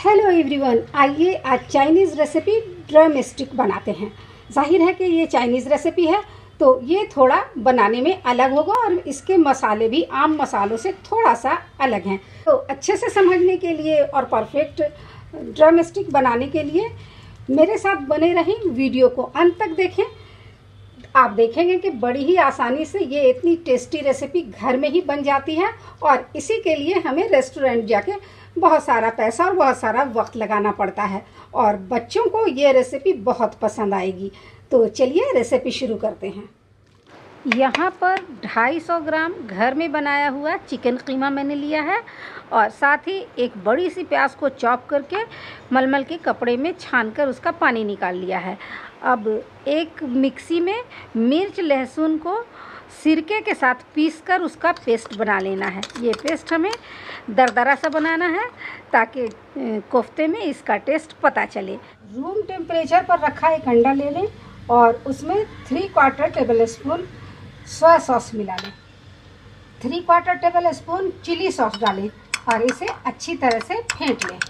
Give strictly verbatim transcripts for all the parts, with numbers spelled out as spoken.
Hello everyone, आइए आज Chinese recipe drum stick बनाते हैं। जाहिर है कि ये चाइनीज़ रेसिपी है तो ये थोड़ा बनाने में अलग होगा और इसके मसाले भी आम मसालों से थोड़ा सा अलग हैं। तो अच्छे से समझने के लिए और परफेक्ट ड्रम स्टिक बनाने के लिए मेरे साथ बने रहें, वीडियो को अंत तक देखें। आप देखेंगे कि बड़ी ही आसानी से ये इतनी टेस्टी रेसिपी घर में ही बन जाती है और इसी के लिए हमें रेस्टोरेंट जाके बहुत सारा पैसा और बहुत सारा वक्त लगाना पड़ता है और बच्चों को ये रेसिपी बहुत पसंद आएगी। तो चलिए रेसिपी शुरू करते हैं। यहाँ पर दो सौ पचास ग्राम घर में बनाया हुआ चिकन कीमा मैंने लिया है और साथ ही एक बड़ी सी प्याज को चॉप करके मलमल के कपड़े में छानकर उसका पानी निकाल लिया है। अब एक मिक्सी में मिर्च लहसुन को सिरके के साथ पीसकर उसका पेस्ट बना लेना है। ये पेस्ट हमें दरदरा सा बनाना है ताकि कोफ्ते में इसका टेस्ट पता चले। रूम टेम्परेचर पर रखा एक अंडा ले लें और उसमें three quarter tablespoon soya sauce मिला लें, three quarter tablespoon chilli sauce डालें और इसे अच्छी तरह से फेंट लें।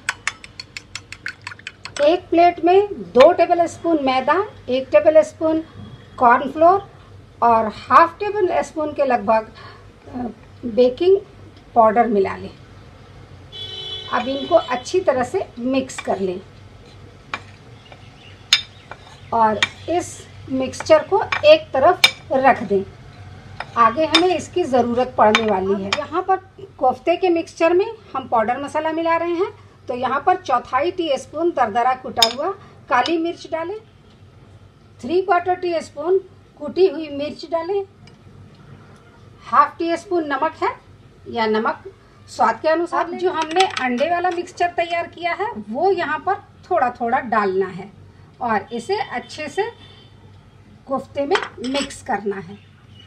एक प्लेट में दो टेबल स्पून मैदा, एक टेबल स्पून कॉर्नफ्लोर और हाफ टेबल स्पून के लगभग बेकिंग पाउडर मिला लें। अब इनको अच्छी तरह से मिक्स कर लें और इस मिक्सचर को एक तरफ रख दें। आगे हमें इसकी ज़रूरत पड़ने वाली है। यहाँ पर कोफ्ते के मिक्सचर में हम पाउडर मसाला मिला रहे हैं, तो यहाँ पर चौथाई टीस्पून दरदरा कुटा हुआ काली मिर्च डालें, थ्री क्वार्टर टी स्पून कुटी हुई मिर्च डालें, हाफ टी स्पून नमक है या नमक स्वाद के अनुसार। जो हमने अंडे वाला मिक्सचर तैयार किया है वो यहाँ पर थोड़ा थोड़ा डालना है और इसे अच्छे से कोफ्ते में मिक्स करना है।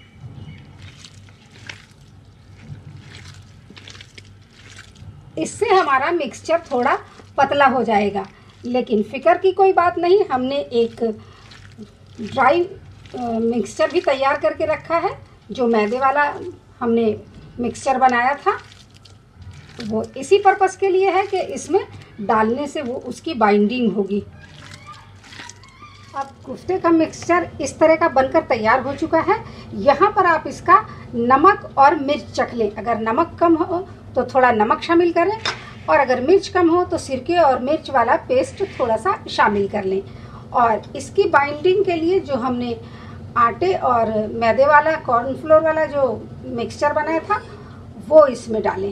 इससे हमारा मिक्सचर थोड़ा पतला हो जाएगा, लेकिन फिक्र की कोई बात नहीं। हमने एक ड्राई मिक्सचर भी तैयार करके रखा है। जो मैदे वाला हमने मिक्सचर बनाया था वो इसी पर्पस के लिए है कि इसमें डालने से वो उसकी बाइंडिंग होगी। अब कोफ्ते का मिक्सचर इस तरह का बनकर तैयार हो चुका है। यहाँ पर आप इसका नमक और मिर्च चख लें। अगर नमक कम हो तो थोड़ा नमक शामिल करें और अगर मिर्च कम हो तो सिरके और मिर्च वाला पेस्ट थोड़ा सा शामिल कर लें। और इसकी बाइंडिंग के लिए जो हमने आटे और मैदे वाला कॉर्नफ्लोर वाला जो मिक्सचर बनाया था वो इसमें डालें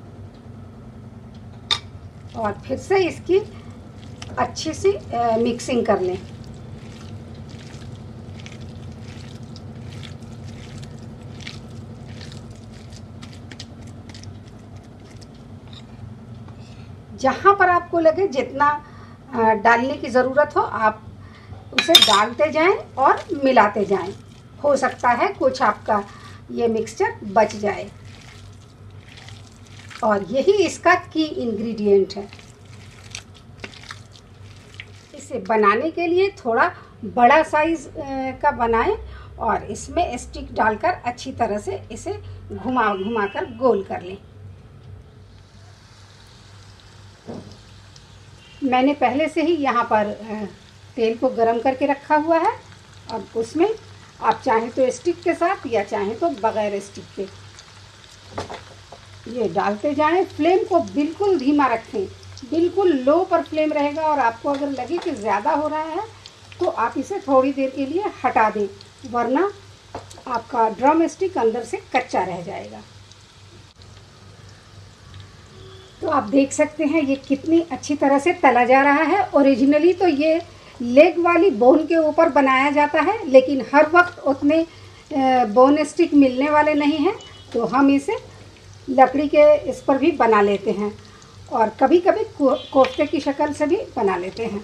और फिर से इसकी अच्छी सी मिक्सिंग कर लें। जहाँ पर आपको लगे जितना डालने की ज़रूरत हो आप उसे डालते जाएं और मिलाते जाएं। हो सकता है कुछ आपका ये मिक्सचर बच जाए और यही इसका की इंग्रेडिएंट है। इसे बनाने के लिए थोड़ा बड़ा साइज़ का बनाएं और इसमें स्टिक डालकर अच्छी तरह से इसे घुमा घुमा कर गोल कर लें। मैंने पहले से ही यहाँ पर तेल को गरम करके रखा हुआ है। अब उसमें आप चाहें तो स्टिक के साथ या चाहें तो बगैर स्टिक के ये डालते जाएं। फ्लेम को बिल्कुल धीमा रखें, बिल्कुल लो पर फ्लेम रहेगा और आपको अगर लगे कि ज़्यादा हो रहा है तो आप इसे थोड़ी देर के लिए हटा दें, वरना आपका ड्रम स्टिक अंदर से कच्चा रह जाएगा। तो आप देख सकते हैं ये कितनी अच्छी तरह से तला जा रहा है। ओरिजिनली तो ये लेग वाली बोन के ऊपर बनाया जाता है, लेकिन हर वक्त उतने बोन स्टिक मिलने वाले नहीं हैं, तो हम इसे लकड़ी के इस पर भी बना लेते हैं और कभी कभी कोफ्ते की शक्ल से भी बना लेते हैं।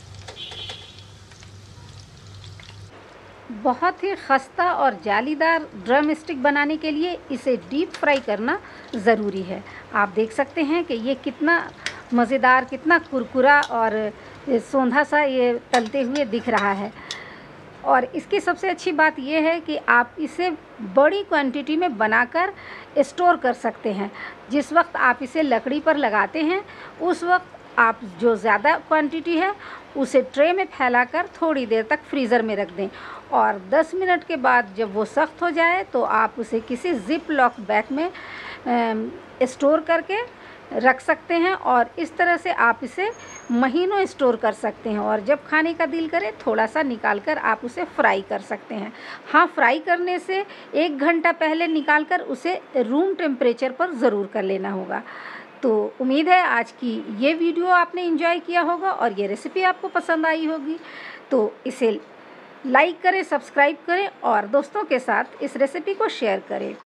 बहुत ही खस्ता और जालीदार ड्रम स्टिक बनाने के लिए इसे डीप फ्राई करना ज़रूरी है। आप देख सकते हैं कि ये कितना मज़ेदार, कितना कुरकुरा और सोंधा सा ये तलते हुए दिख रहा है। और इसकी सबसे अच्छी बात यह है कि आप इसे बड़ी क्वांटिटी में बनाकर स्टोर कर सकते हैं। जिस वक्त आप इसे लकड़ी पर लगाते हैं उस वक्त आप जो ज़्यादा क्वांटिटी है उसे ट्रे में फैलाकर थोड़ी देर तक फ्रीज़र में रख दें और दस मिनट के बाद जब वो सख्त हो जाए तो आप उसे किसी ज़िप लॉक बैग में स्टोर करके रख सकते हैं और इस तरह से आप इसे महीनों स्टोर कर सकते हैं और जब खाने का दिल करे थोड़ा सा निकाल कर आप उसे फ्राई कर सकते हैं। हाँ, फ्राई करने से एक घंटा पहले निकाल कर उसे रूम टेम्परेचर पर ज़रूर कर लेना होगा। तो उम्मीद है आज की ये वीडियो आपने एंजॉय किया होगा और ये रेसिपी आपको पसंद आई होगी। तो इसे लाइक करें, सब्सक्राइब करें और दोस्तों के साथ इस रेसिपी को शेयर करें।